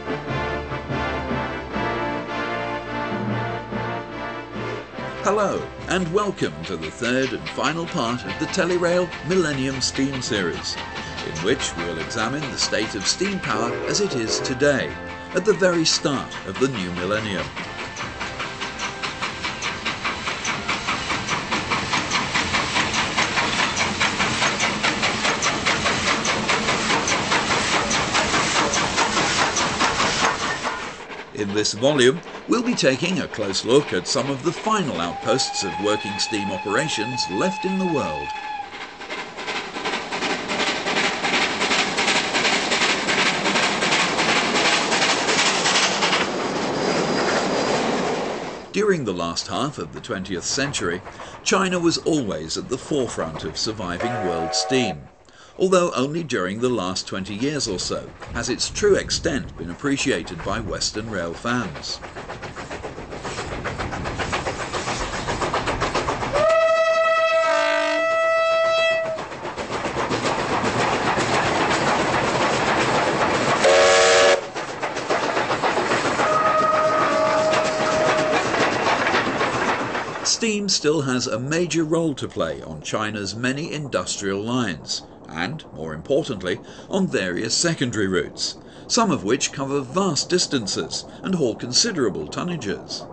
Hello and welcome to the third and final part of the Telerail Millennium Steam Series, in which we will examine the state of steam power as it is today, at the very start of the new millennium. In this volume, we'll be taking a close look at some of the final outposts of working steam operations left in the world. During the last half of the 20th century, China was always at the forefront of surviving world steam, although only during the last 20 years or so has its true extent been appreciated by Western rail fans. Steam still has a major role to play on China's many industrial lines, and, more importantly, on various secondary routes, some of which cover vast distances and haul considerable tonnages.